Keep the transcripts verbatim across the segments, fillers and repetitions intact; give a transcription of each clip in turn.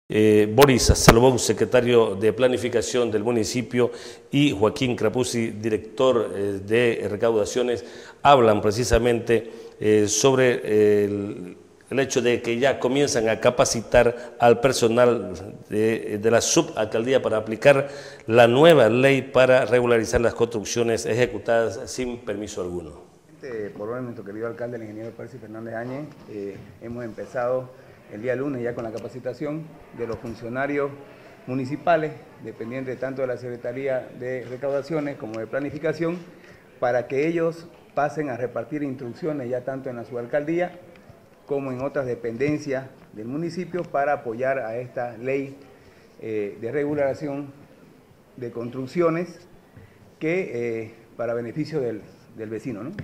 Eh, Boris Salomón, secretario de Planificación del municipio, y Joaquín Crapuzzi, director eh, de Recaudaciones, hablan precisamente eh, sobre eh, el, el hecho de que ya comienzan a capacitar al personal de, de la subalcaldía para aplicar la nueva ley para regularizar las construcciones ejecutadas sin permiso alguno. Por orden de nuestro querido alcalde, el ingeniero Percy Fernández Áñez, eh, hemos empezado el día lunes ya con la capacitación de los funcionarios municipales, dependientes tanto de la Secretaría de Recaudaciones como de Planificación, para que ellos pasen a repartir instrucciones ya tanto en la subalcaldía como en otras dependencias del municipio para apoyar a esta ley eh, de regulación de construcciones que eh, para beneficio del, del vecino, ¿no?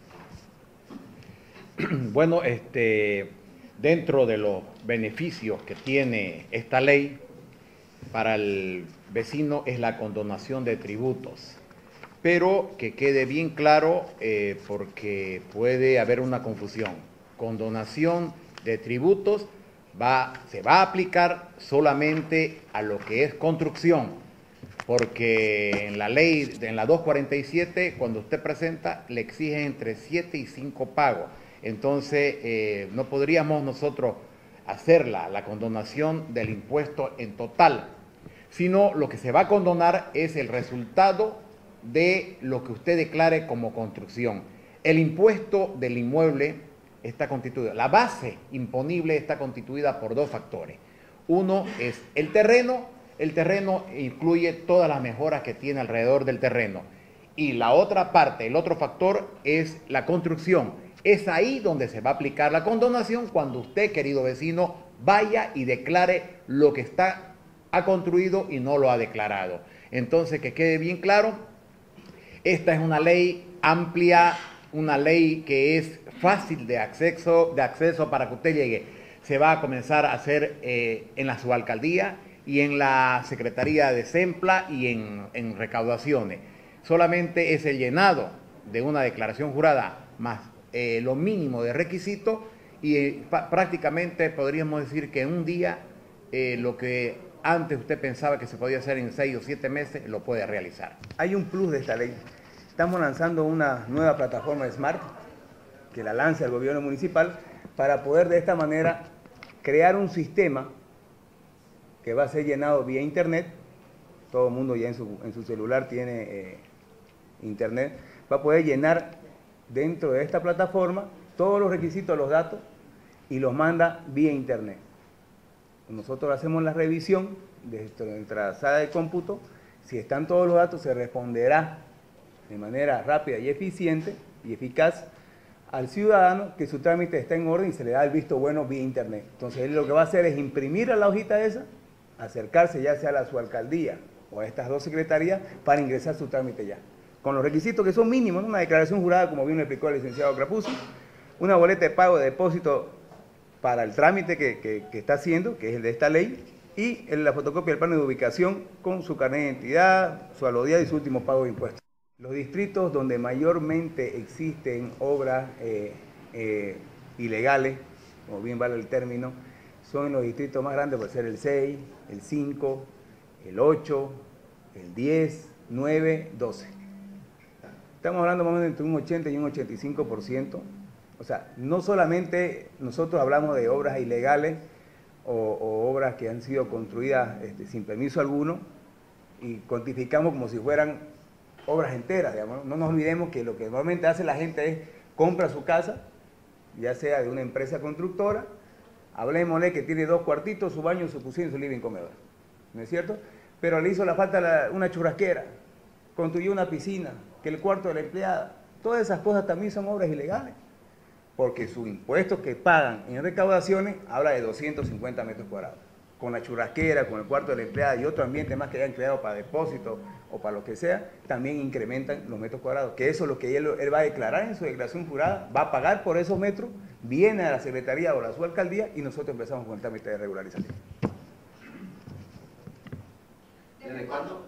Bueno, este, dentro de los beneficios que tiene esta ley para el vecino es la condonación de tributos, pero que quede bien claro eh, porque puede haber una confusión. Condonación de tributos va, se va a aplicar solamente a lo que es construcción, porque en la ley, en la doscientos cuarenta y siete, cuando usted presenta, le exigen entre siete y cinco pagos. Entonces, eh, no podríamos nosotros hacerla, la condonación del impuesto en total, sino lo que se va a condonar es el resultado de lo que usted declare como construcción. El impuesto del inmueble está constituido, la base imponible está constituida por dos factores. Uno es el terreno, el terreno incluye todas las mejoras que tiene alrededor del terreno. Y la otra parte, el otro factor es la construcción. Es ahí donde se va a aplicar la condonación cuando usted, querido vecino, vaya y declare lo que está, ha construido y no lo ha declarado. Entonces, que quede bien claro, esta es una ley amplia, una ley que es fácil de acceso, de acceso para que usted llegue. Se va a comenzar a hacer eh, en la subalcaldía y en la Secretaría de SEMPLA y en, en recaudaciones. Solamente es el llenado de una declaración jurada más Eh, lo mínimo de requisitos y eh, prácticamente podríamos decir que en un día eh, lo que antes usted pensaba que se podía hacer en seis o siete meses lo puede realizar. Hay un plus de esta ley. Estamos lanzando una nueva plataforma Smart que la lanza el gobierno municipal para poder de esta manera crear un sistema que va a ser llenado vía internet. Todo el mundo ya en su, en su celular tiene eh, internet. Va a poder llenar dentro de esta plataforma todos los requisitos, los datos, y los manda vía internet. Nosotros hacemos la revisión de nuestra sala de cómputo. Si están todos los datos, se responderá de manera rápida y eficiente y eficaz al ciudadano que su trámite está en orden y se le da el visto bueno vía internet. Entonces él lo que va a hacer es imprimir a la hojita esa, acercarse ya sea a su alcaldía o a estas dos secretarías para ingresar su trámite ya, con los requisitos que son mínimos, ¿no? Una declaración jurada, como bien lo explicó el licenciado Crapuzzi, una boleta de pago de depósito para el trámite que, que, que está haciendo, que es el de esta ley, y la fotocopia del plano de ubicación con su carnet de identidad, su alodía y su último pago de impuestos. Los distritos donde mayormente existen obras eh, eh, ilegales, como bien vale el término, son los distritos más grandes, puede ser el seis, el cinco, el ocho, el diez, nueve, doce. Estamos hablando más o menos entre un ochenta y un ochenta y cinco por ciento. O sea, no solamente nosotros hablamos de obras ilegales o, o obras que han sido construidas este, sin permiso alguno y cuantificamos como si fueran obras enteras, digamos. No nos olvidemos que lo que normalmente hace la gente es compra su casa, ya sea de una empresa constructora, hablemosle que tiene dos cuartitos, su baño, su cocina y su living comedor, ¿no es cierto? Pero le hizo la falta la, una churrasquera, construyó una piscina, que el cuarto de la empleada. Todas esas cosas también son obras ilegales, porque sus impuestos que pagan en recaudaciones habla de doscientos cincuenta metros cuadrados. Con la churrasquera, con el cuarto de la empleada y otro ambiente más que hayan creado para depósitos o para lo que sea, también incrementan los metros cuadrados, que eso es lo que él, él va a declarar en su declaración jurada, va a pagar por esos metros, viene a la Secretaría o a la subalcaldía y nosotros empezamos con el trámite de regularización. ¿Desde cuándo?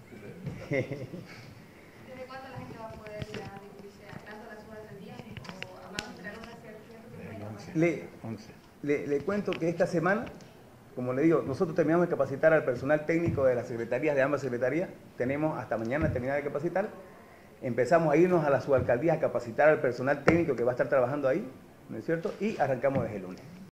¿Desde cuándo la gente va a poder ir a dirigirse a tanto a la subalcaldía o vamos a esperar una cierta le, le, le cuento que esta semana como le digo, nosotros terminamos de capacitar al personal técnico de las secretarías, de ambas secretarías, tenemos hasta mañana terminar de capacitar, empezamos a irnos a las subalcaldías a capacitar al personal técnico que va a estar trabajando ahí, ¿no es cierto? Y arrancamos desde el lunes.